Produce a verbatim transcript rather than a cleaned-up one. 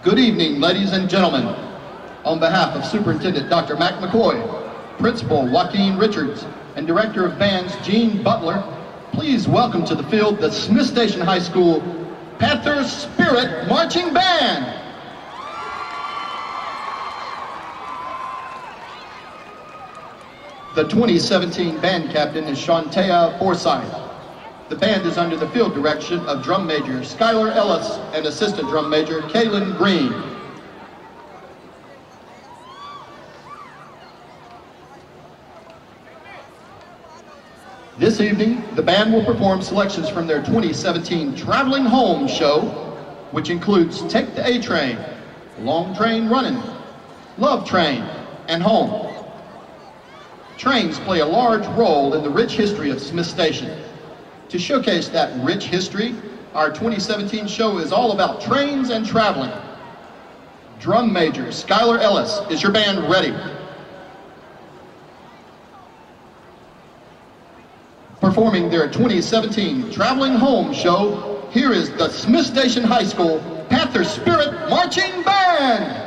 Good evening, ladies and gentlemen. On behalf of Superintendent Doctor Mac McCoy, Principal Joaquin Richards, and Director of Bands Gene Butler, please welcome to the field the Smith Station High School Panther Spirit Marching Band. The twenty seventeen band captain is Shantea Forsyth. The band is under the field direction of Drum Major Skylar Ellis and Assistant Drum Major Kaylin Green. This evening, the band will perform selections from their twenty seventeen Traveling Home show, which includes Take the A Train, Long Train Running, Love Train, and Home. Trains play a large role in the rich history of Smith Station. To showcase that rich history, our twenty seventeen show is all about trains and traveling. Drum Major Skylar Ellis, is your band ready? Performing their twenty seventeen Traveling Home show, here is the Smith Station High School Panther Spirit Marching Band.